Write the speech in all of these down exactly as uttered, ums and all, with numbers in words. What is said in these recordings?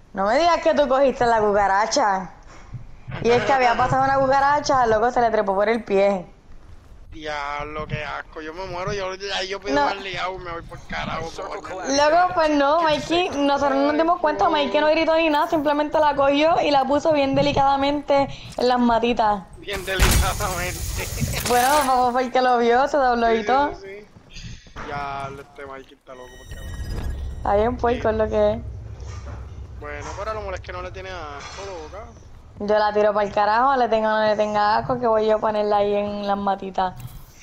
No me digas que tú cogiste la cucaracha. Y es que había pasado una cucaracha, loco, se le trepó por el pie. Diablo, qué asco. Yo me muero, yo, ya yo pido No. más liado, me voy por carajo. Luego, pues no, Mikey, nosotros no nos dimos cuenta, Mikey no gritó ni nada, simplemente la cogió y la puso bien delicadamente en las matitas. Bien delicadamente. Bueno, fue el que lo vio, se dobló y Sí, todo. sí, sí. Ya, este Mikey está loco por carajo. Está bien puerco es lo que es. Bueno, pero lo malo es que no le tiene asco, loca. Yo la tiro para el carajo, le tenga o no le tenga asco, que voy yo a ponerla ahí en las matitas.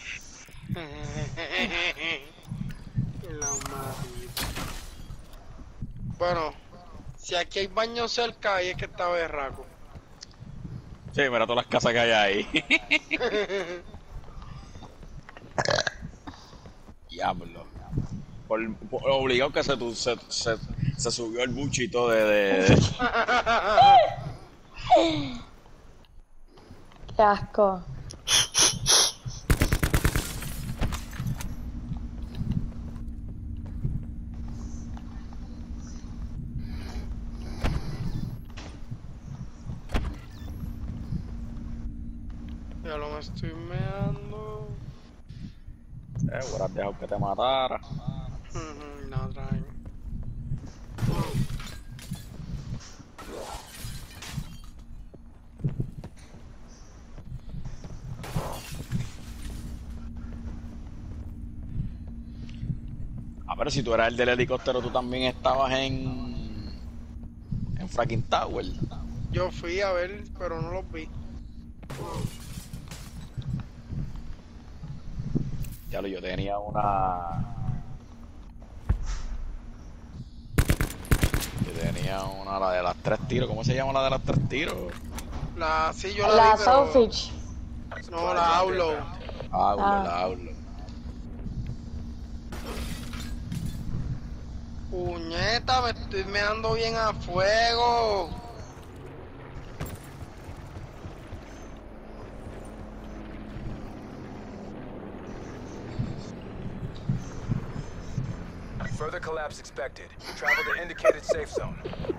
La matita. Bueno, si aquí hay baño cerca, ahí es que está berraco. Sí, mira todas las casas que hay ahí. Diablo. Por, por obligado que se, tu- se, se, se subió el buchito de... de, de... Qué asco. Ya lo me estoy meando. Eh, hubieras dejado que te matara. No, traen. Ah, pero si tú eras el del helicóptero, tú también estabas en... en Fracking Tower. Yo fui a ver, pero no los vi. Ya lo, yo tenía una... Yo tenía una, la de las tres tiros. ¿Cómo se llama la de las tres tiros? La, sí, yo la, La vi, pero... Soulfish. No, la Outlaw. Hablo, Ah. la hablo. Puñeta, me estoy meando bien a fuego. Further collapse expected. Travel to indicated safe zone.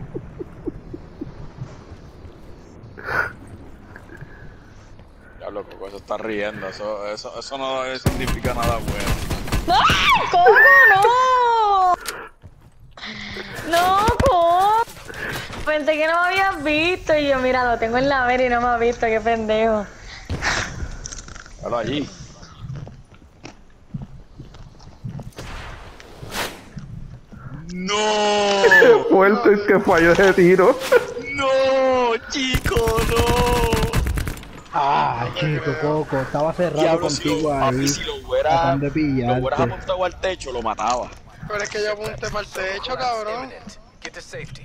Ya loco, eso está riendo. Eso, eso, eso no significa nada bueno. ¡No! ¿Cómo no? No, ¿cómo? Pensé que no me habías visto y yo, mira, lo tengo en la vera y no me has visto, qué pendejo. Míralo allí. ¡No! Qué fuerte es que falló ese tiro. ¡No, chico, no! Ah, chico, Coco, estaba cerrado Diablo, si contigo lo, ahí. papi, si lo hubiera, Tratando de lo hubieras pillarte. apuntado al techo, lo mataba. Pero es que yo apunté para el techo, cabrón. Imminent. Get to safety.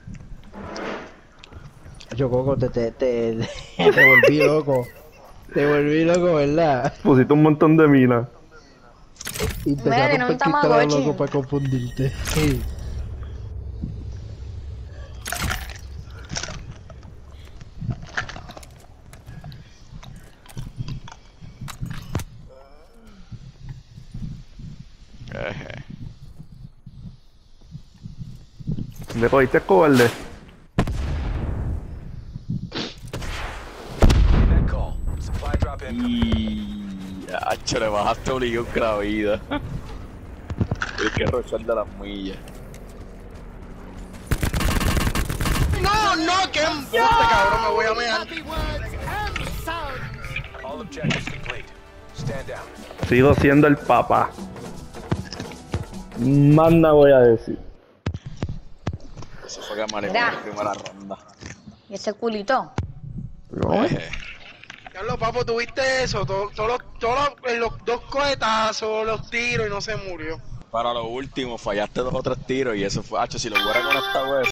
Yo, Coco, te, te, te, te volví loco. Te volví loco, ¿verdad? Pusiste un montón de minas. Y empecé Mira, a tiene un romper cristales Tamagotchi. loco para confundirte. Sí. Eje. ¿Le cogiste cobarde? Net call. Supply drop in. Y... Hacho, le bajaste obligado con la vida. Tienes que rozar de las millas. No, no, que embuste, cabrón, me voy a mear. All objectives complete. Stand down. Sigo siendo el papá. Más nada voy a decir. Eso fue que me Mira. en la primera ronda. ¿Y ese culito? ¿No? Eje. Carlos, papo, ¿tuviste eso? Todos todo, todo, todo los dos cohetazos, los tiros y no se murió. Para lo último, fallaste dos o tres tiros y eso fue... Hacho, si lo hubiera conectado eso...